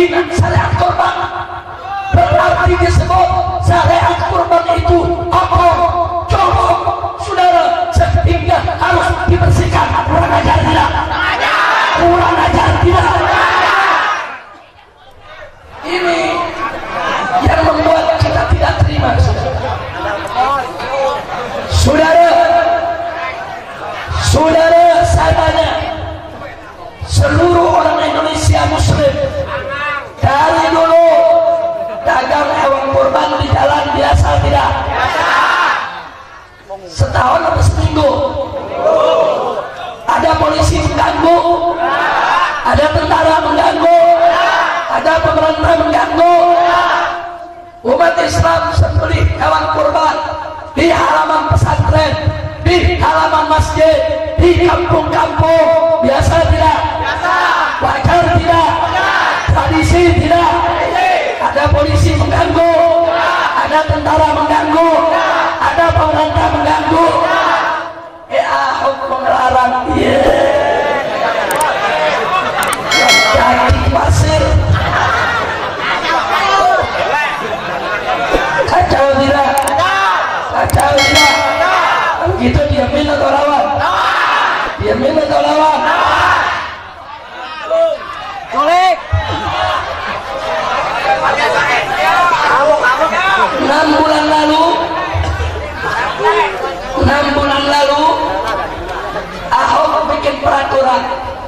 menghina syariat kurban. Berarti disebut syariat kurban itu kotor, jorok, saudara, sehingga harus dibersihkan. Kurang ajar tidak? Kurang ajar tidak? Ini yang membuat kita tidak terima, saudara, saya tanya seluruh orang Indonesia Muslim, dari dulu dagang hewan kurban di jalan biasa tidak? Setahun atau seminggu? Ada polisi mengganggu, ada tentara mengganggu, ada pemerintah mengganggu. Umat Islam sembelih hewan kurban di halaman pesantren, di halaman masjid, di kampung-kampung. Biasa tidak? Wajar tidak? Tradisi tidak? Ada polisi mengganggu, ada tentara mengganggu, ada pemerintah mengganggu. Ahok melarang. Kaki pasir. Kacau tidak? Kacau tidak? Begitu diamin atau lawan? Diamin atau lawan? Golek. 6 bulan lalu Ahok bikin peraturan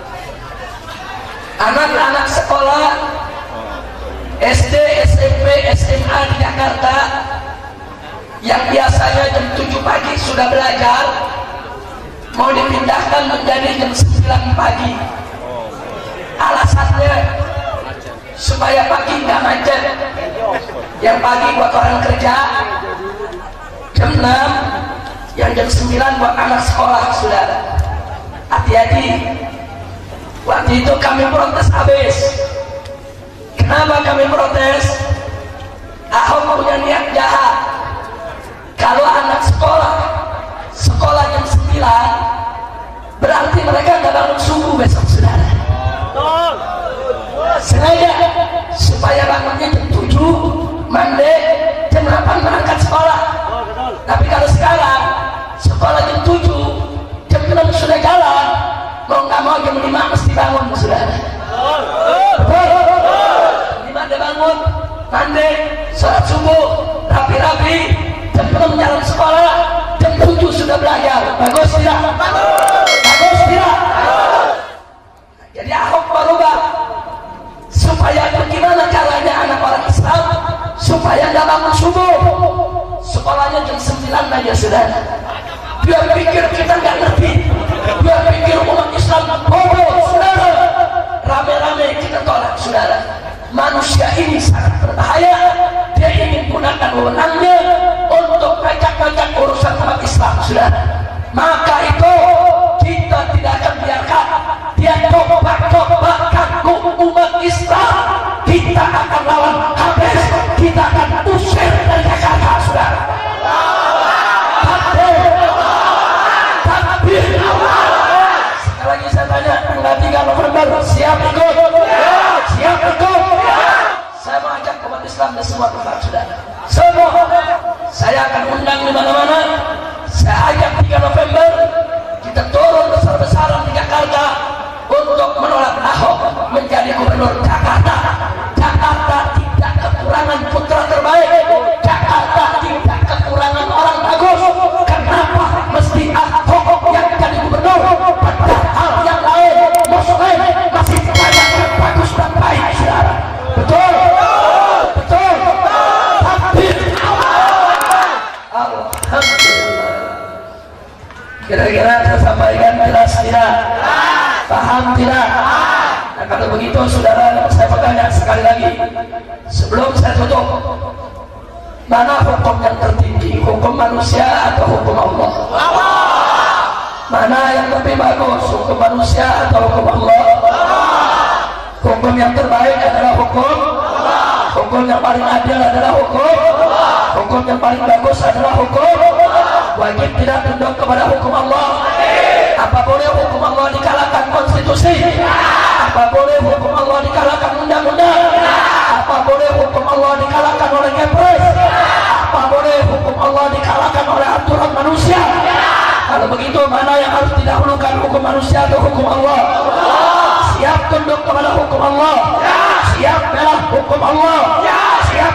anak-anak sekolah SD, SMP, SMA di Jakarta yang biasanya jam 7 pagi sudah belajar mau dipindahkan menjadi jam 9 pagi. Alasannya supaya pagi nggak macet. Yang pagi buat orang kerja jam 6, yang jam 9 buat anak sekolah. Saudara, hati-hati. Waktu itu kami protes habis. Kenapa kami protes? Ahok punya niat jahat. Kalau anak sekolah jam 9, berarti mereka nggak bangun subuh besok, saudara. Sengaja supaya bangunnya jam 7, mandi, jam 8 berangkat sekolah. Tapi kalau sekarang sekolah jam 7, jam 6 sudah jalan, mau nggak mau jam 5 mesti bangun, saudara. Jam 5 dia bangun, mandi, sholat subuh, rapi-rapi, jam 6 jalan sekolah, jam 7 sudah belajar. Bagus tidak? Bagus tidak? Jadi Ahok berubah supaya bagaimana caranya anak orang Islam supaya nggak bangun subuh, sekolahnya jam 9 aja, saudara. Dia pikir kita nggak ngerti, dia pikir umat Islam bodoh, saudara. Rame-rame kita tolak, saudara. Manusia ini sangat berbahaya. Dia ingin gunakan wewenangnya untuk pecah-pecah urusan umat Islam, saudara. Maka itu kita tidak akan biarkan dia coba-coba ganggu umat Islam. Kita akan lawan habis, kita akan usir dari Jakarta, saudara. Takbir. Sekali lagi saya tanya, tanggal 3 November siap ikut? Siap ikut? Saya mau ajak umat Islam di semua tempat, saudara. Semua saya akan undang di mana-mana. Saya ajak 3 November kita turun besar-besaran di Jakarta untuk menolak Ahok menjadi gubernur Jakarta. Jakarta tidak kekurangan putra terbaik, Jakarta tidak kekurangan orang bagus. Kenapa mesti Ahok yang jadi gubernur? Padahal yang lain Muslim masih banyak yang bagus dan baik, saudara. Betul? Betul? Takbir. Alhamdulillah. Kira-kira saya sampaikan jelas tidak? Paham tidak? Nah, kalau begitu saudara, saya bertanya sekali lagi sebelum saya tutup, mana hukum yang tertinggi, hukum manusia atau hukum Allah? Mana yang lebih bagus, hukum manusia atau hukum Allah? Hukum yang terbaik adalah hukum yang paling adil adalah hukum yang paling bagus adalah hukum. Wajib tidak tunduk kepada hukum Allah. Apa boleh hukum Allah dikalahkan konstitusi? Apa boleh hukum Allah dikalahkan undang-undang? hukum manusia atau hukum Allah? Siap tunduk kepada hukum Allah? Siap bela hukum Allah? Siap